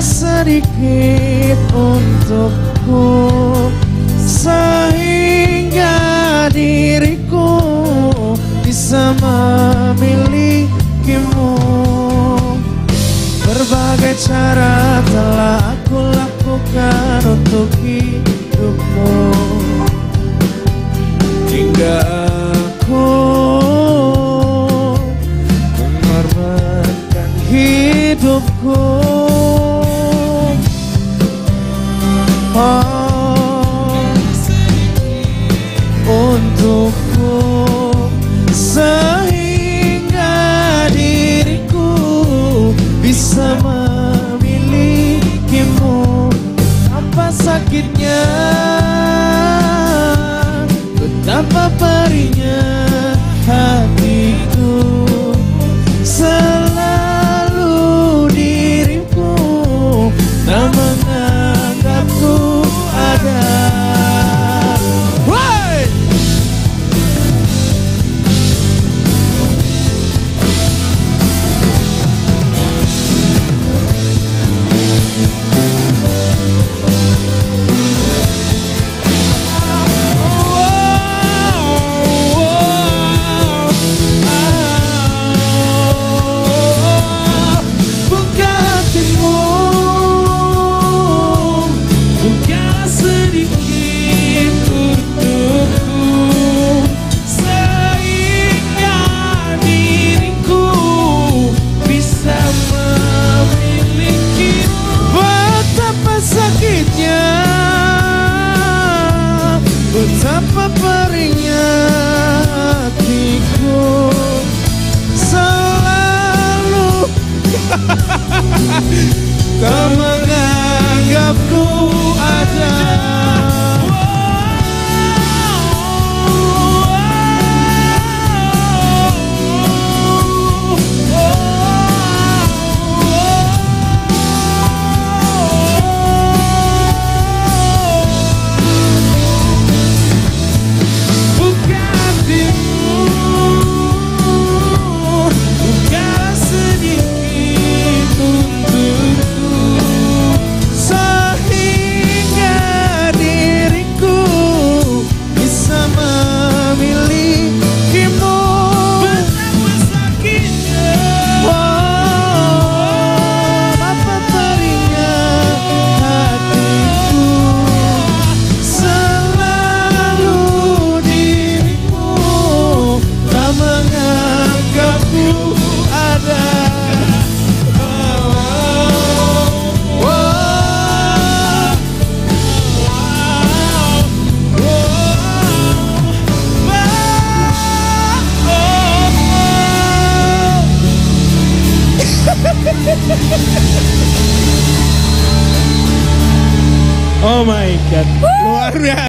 sedikit untukku, sehingga diriku bisa memilikimu. Berbagai cara telah aku lakukan untuk hidupmu, hingga aku mengorbankan hidupku. Untukku, sehingga diriku bisa memilikimu. Apa sakitnya, betapa perihnya hatiku, selalu dirimu tak menganggapku ada. Betapa perihnya hatiku, selalu tak menganggapku ada. Oh my God, luar biasa.